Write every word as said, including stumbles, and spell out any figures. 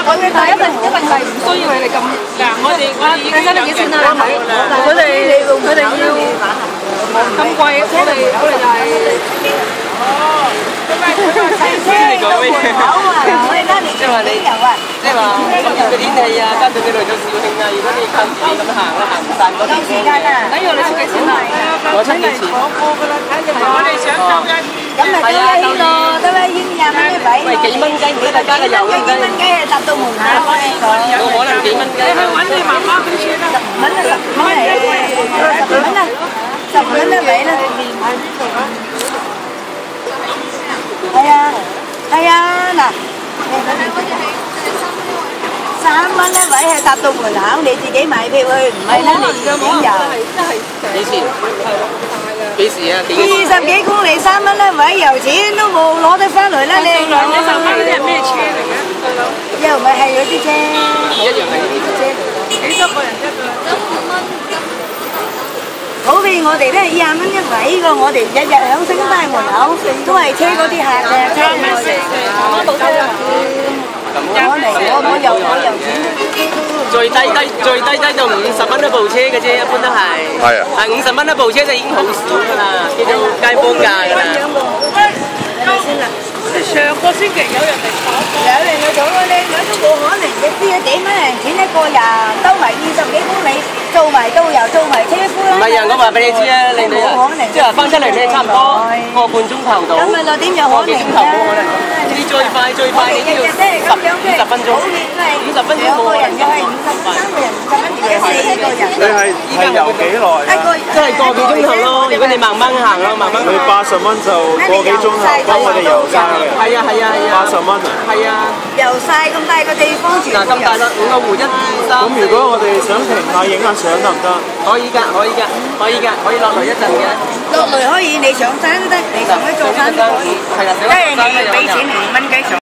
但係一份一份係唔需要你哋咁嗱，我哋我哋已經有幾錢啦？佢哋佢哋要咁貴，我哋我哋就係哦， 知你講咩？即係話你，即係話個天氣啊，加上佢嚟到肇慶啊，如果你靠自己咁行啦，行唔晒嗰啲時間啊。 等於你出幾錢啊？ 我出幾錢？ 我哋想收一。 咁咪多一軒咯，多一軒廿蚊一位。 喂，幾蚊雞唔得，大家嘅油幾蚊雞係搭到門口。 冇可能幾蚊雞。 你去揾你媽媽幾錢啊？ 十蚊啊，十蚊嚟，十蚊啊，十蚊一位啦。係啊，係啊，嗱，三蚊一位係搭到門口，你自己買票去，唔係咧你自己點遊？ 幾錢？幾時啊？幾？ 二十幾公里三蚊一位，油錢都冇攞得翻嚟啦！你兩隻手機嗰啲係咩車嚟嘅？ 又咪係嗰啲啫， 一樣係呢啲啫。 幾多個人一個？有五蚊。 普遍我哋都係廿蚊一位個，我哋日日響星街門口都係車嗰啲客嘅，車我哋我冇車啊！我嚟我我油我油錢最低低最低低到五十蚊一部車嘅啫，一般都係。 係啊。 係五十蚊一部車就已經好少㗎啦，叫做街坊價㗎啦。 係咪先啦？ 上個星期有人嚟炒過。 有人嚟做個靚女都冇可能，你知啊幾蚊人錢一個人兜埋二十幾公里，做埋導遊，做埋車夫啦。 唔係啊，我話俾你知啊，靚女啊，即係話翻出嚟咧，差唔多個半鐘頭到。 咁咪就點有可能？ 個幾鐘頭冇可能。你最快最快你都要十五十分鐘，五十分鐘冇可能。 又係五十三個人，五十蚊四個人。 你係係遊幾耐啊？ 即係個幾鐘頭咯。如果你慢慢行咯，慢慢行。 佢八十蚊就個幾鐘頭，幫我哋遊晒嘅。 係啊係啊係啊。 八十蚊啊？ 係啊。 遊晒咁大個地方， 嗱咁大啦，五個湖一二三。 咁如果我哋想停下影下相得唔得？ 可以㗎，可以㗎，可以㗎，可以落嚟一陣嘅。 落嚟可以，你上山都得，你上去做山都可以。 係啦， 即係你要俾錢五蚊雞上。